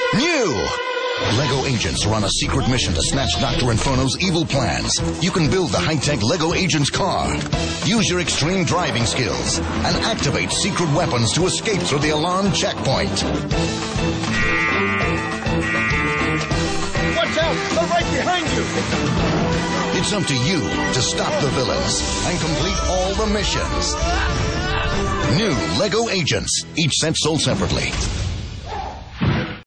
New! LEGO agents are on a secret mission to snatch Dr. Inferno's evil plans. You can build the high-tech LEGO agent's car, use your extreme driving skills, and activate secret weapons to escape through the alarm checkpoint. Watch out! They're right behind you! It's up to you to stop the villains and complete all the missions. New LEGO agents, each set sold separately.